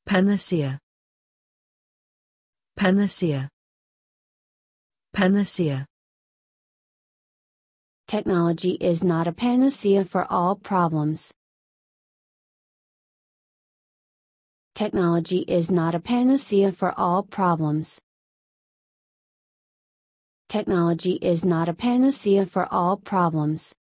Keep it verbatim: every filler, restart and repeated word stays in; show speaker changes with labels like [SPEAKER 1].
[SPEAKER 1] Panacea. Panacea. Panacea.
[SPEAKER 2] Technology is not a panacea for all problems. Technology is not a panacea for all problems. Technology is not a panacea for all problems.